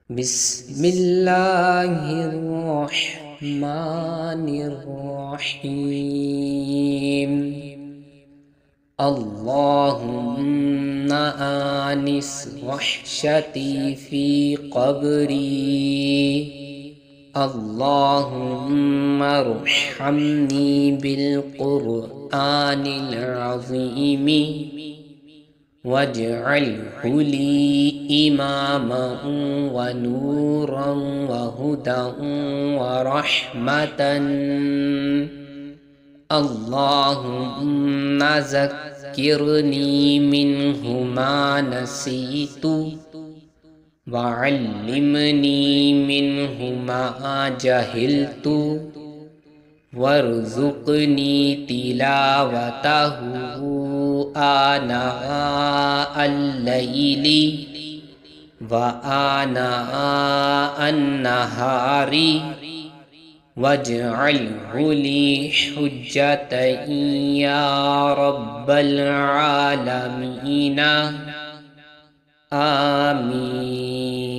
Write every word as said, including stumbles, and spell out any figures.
बिस्मिल्लाहिर्रहमानिर्रहीम। अल्लाहुम्मा आनिस वहशती फ़ी क़ब्री। अल्लाहुम्मा अर्हमनी बिल-क़ुरआनिल अज़ीम वज्अल्हु ली इमामन व नूरन व हुदन व रहमतन। अल्लाहुम्मा ज़क्किरनी मिन्हु मा नसीतु व अल्लिमनी मिन्हु मा जहिलतु वर्ज़ुक़नी तिलावतहु आना अल-लैली व आना अन-नहारी वज्अल्हु ली हुज्जतन या रब्बल आलमीन। आमीन।